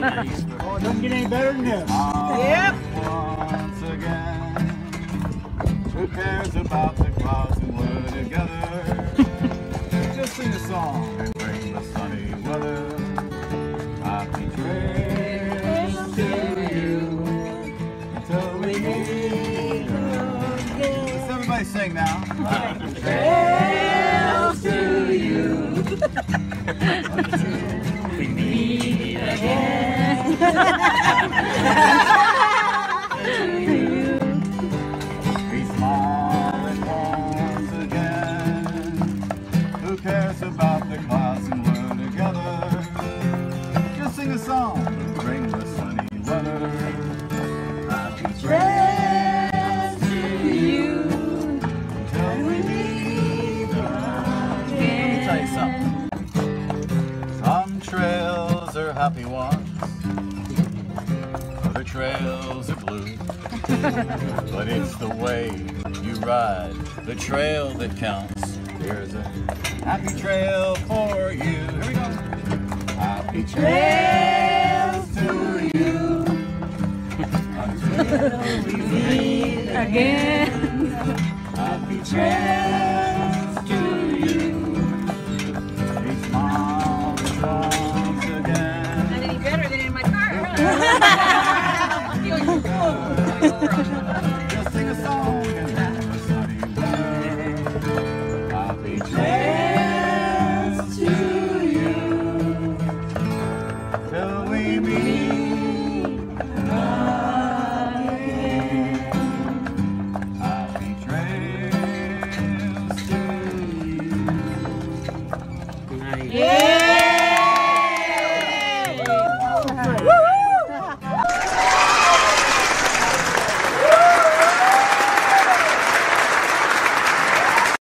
Oh, it doesn't get any better than this. Yep. Once again, who cares about the clouds and we're together? Just sing a song and bring the sunny weather. Happy trails to you until we meet again. Let's everybody sing now. Happy trails to you until we meet again. Be small and once again. Who cares about the clouds and we're together? Just sing a song and bring the sunny weather. Happy trails to you until we meet again. Let me tell you something. Some trails are happy ones. Other trails are blue. But it's the way you ride the trail that counts. Here's a happy trail for you. Here we go. Happy trails to you until we meet again. Happy trails.